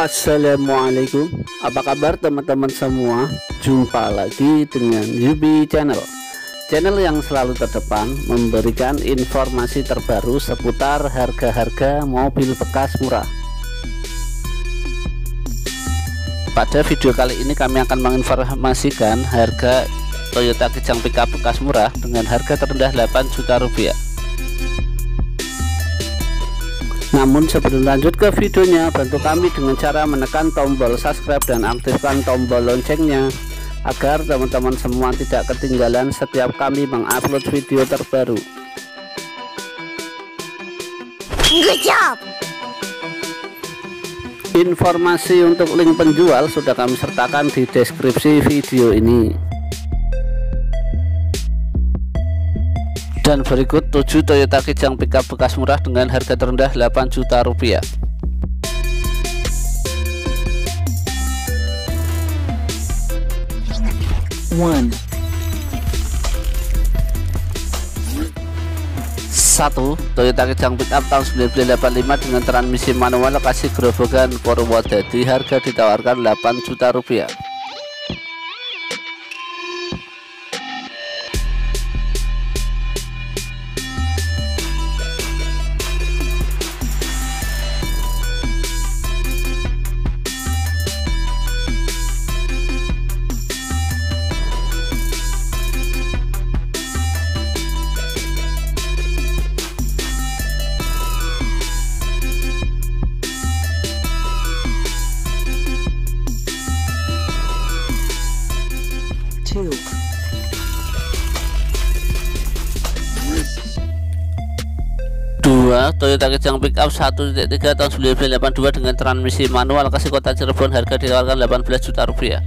Assalamualaikum, apa kabar teman-teman semua? Jumpa lagi dengan Yubi Channel, channel yang selalu terdepan memberikan informasi terbaru seputar harga-harga mobil bekas murah. Pada video kali ini kami akan menginformasikan harga Toyota Kijang pickup bekas murah dengan harga terendah 8 juta rupiah. Namun sebelum lanjut ke videonya, bantu kami dengan cara menekan tombol subscribe dan aktifkan tombol loncengnya agar teman-teman semua tidak ketinggalan setiap kami mengupload video terbaru. Good job. Informasi untuk link penjual sudah kami sertakan di deskripsi video ini. Dan berikut 7 Toyota Kijang pickup bekas murah dengan harga terendah 8 juta rupiah. Satu, Toyota Kijang pickup tahun 1985 dengan transmisi manual lokasi Grobogan Purwodadi, harga ditawarkan 8 juta rupiah. 2. Toyota Kijang pickup 1.3 tahun 1982 dengan transmisi manual lokasi kota Cirebon, harga ditawarkan 18 juta rupiah.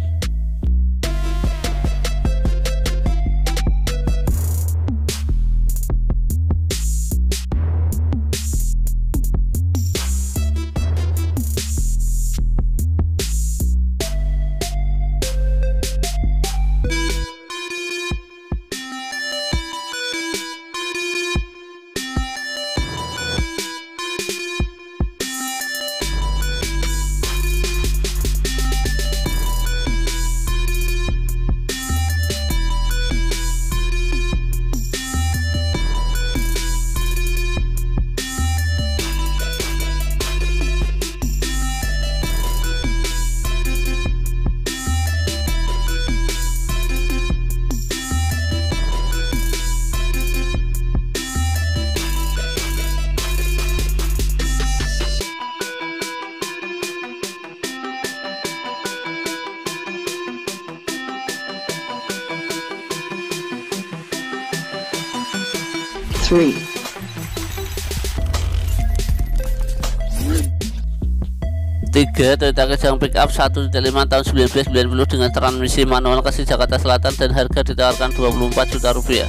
3. Toyota Kijang pickup 1.5 tahun 1990 dengan transmisi manual lokasi Jakarta Selatan dan harga ditawarkan 24 juta rupiah.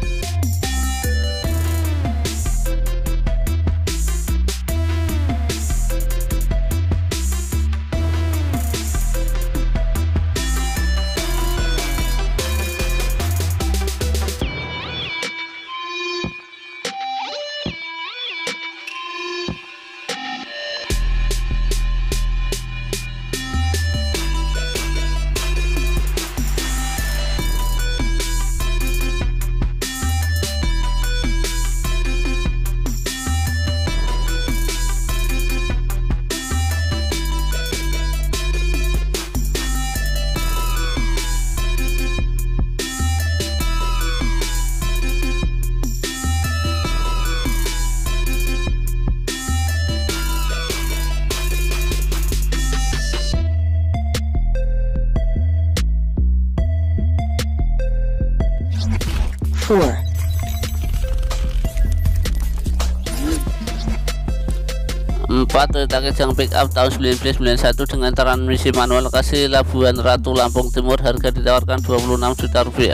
4. Toyota Kijang pickup tahun 1991 dengan transmisi manual lokasi Labuan Ratu, Lampung Timur, harga ditawarkan 26 juta rupiah.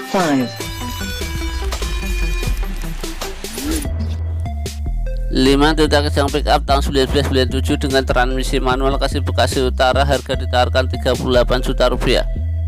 5. 5 Toyota Kijang Pickup tahun 1997 dengan transmisi manual kasih Bekasi Utara, harga ditawarkan 38 juta rupiah.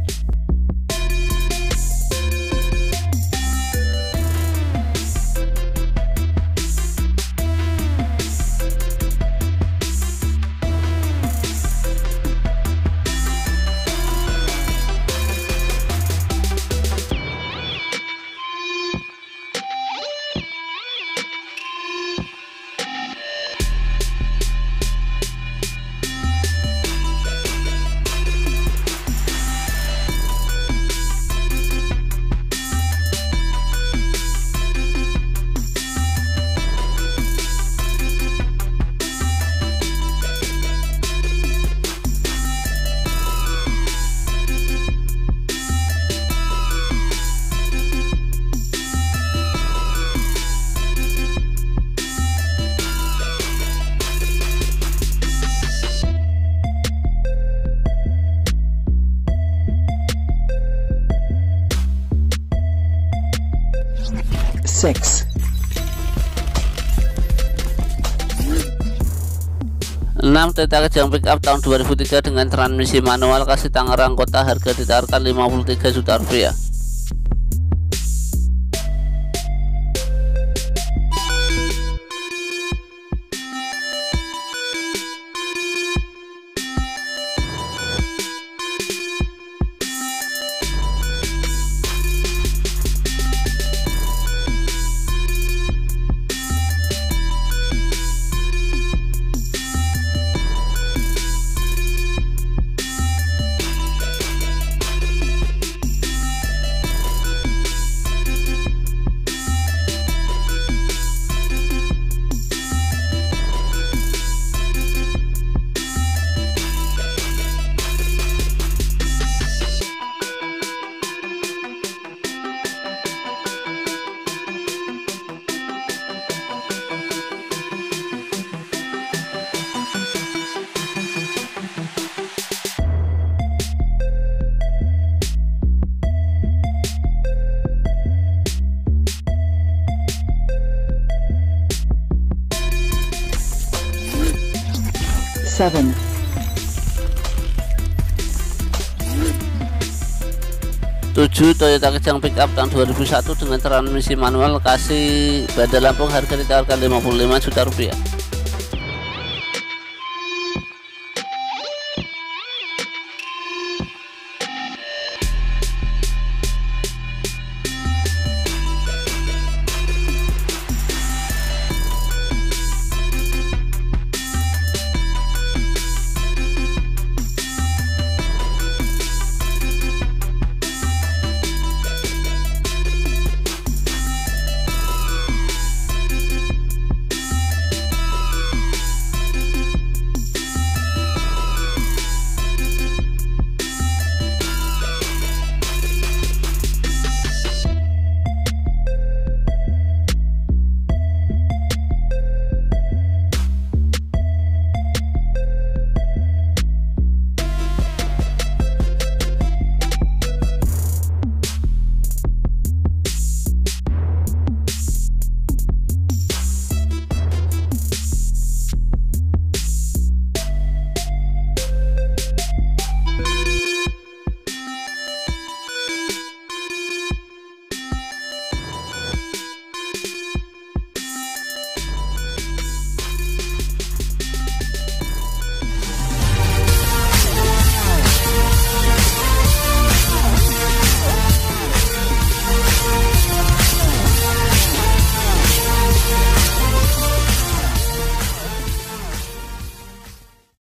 6. 6 Toyota Kijang Pickup tahun 2003 dengan transmisi manual kasih Tangerang Kota, harga ditawarkan 53 juta rupiah. 7. 7 Toyota Kijang Pickup tahun 2001 dengan transmisi manual kasih Bandar Lampung, harga ditawarkan 55 juta rupiah.